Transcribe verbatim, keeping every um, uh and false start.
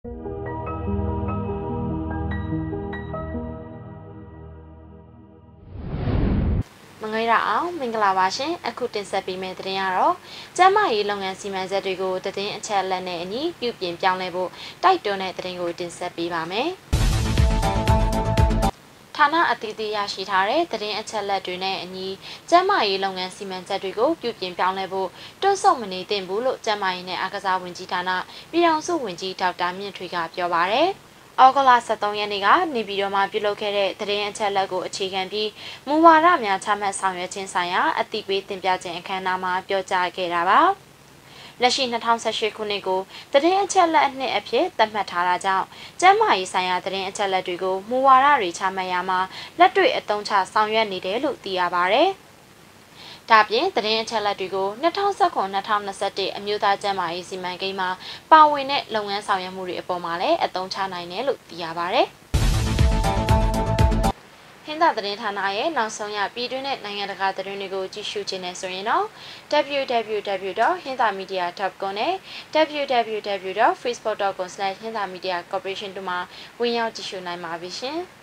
မငွေရအောင်မင်္ဂလာပါရှင်အခုတင်ဆက်ပေးမယ့်သတင်းကတော့ကျန်းမာရေးလုပ်ငန်းစီမံချက်တွေကိုသတင်းအချက်အလက်နဲ့အညီပြုပြင်ပြောင်းလဲဖို့တိုက်တွန်းတဲ့သတင်းကိုတင်ဆက်ပေးပါမယ်ဌာနအသီးသီးရရှိထားတဲ့သတင်းအချက်အလက်တွေနဲ့အညီကျန်းမာရေးလုပ်ငန်းစီမံချက်တွေကိုပြုပြင်ပြောင်းလဲဖို့တွန်းဆုတ်မနေသင့်ဘူးလို့ကျန်းမာရေးနဲ့အားကစားဝန်ကြီးဌာနပြည်ထောင်စုဝန်ကြီးဒေါက်တာမြင့်ထွေးကပြောပါရယ်ဩဂုတ်လဆယ်သုံးရက်နေ့ကနေပြည်တော်မှာပြုလုပ်ခဲ့တဲ့သတင်းအချက်အလက်ကိုအခြေခံပြီးမူဝါဒများချမှတ်ဆောင်ရွက်ခြင်းဆိုင်ရာအသိပေးတင်ပြခြင်းအခမ်းအနားမှာပြောကြားခဲ့တာပါလက်ရှိ၂၀၁၈ခုနှစ်ကိုသတင်းအချက်အလက်အနှစ်အဖြစ်သတ်မှတ်ထားတာကြောင့်ကျန်းမာရေးဆိုင်ရာသတင်းအချက်အလက်တွေကိုမူဝါဒတွေချမှတ်ရမှာလက်တွေ့အသုံးချဆောင်ရွက်နေတယ်လို့သိရပါတယ်ဒါပြင်သတင်းအချက်အလက်တွေကို၂၀၁၉-၂၀၂၁အမျိုးသားကျန်းမာရေးစီမံကိန်းမှာပါဝင်တဲ့လုပ်ငန်းဆောင်ရွက်မှုတွေအပေါ်မှာလည်းအသုံးချနိုင်တယ်လို့သိရပါတယ်။ဟင်းသာသတင်းဌာနရဲ့နောက်ဆုံးရပြည်တွင်းနဲ့နိုင်ငံတကာသတင်းတွေကိုကြည့်ရှုခြင်းနဲ့ဆိုရင်တော့ w w w dot hindamedia dot com နဲ့ w w w dot facebook dot com slash hindamedia corporation တို့မှာဝင်ရောက်ကြည့်ရှုနိုင်ပါပြီရှင်။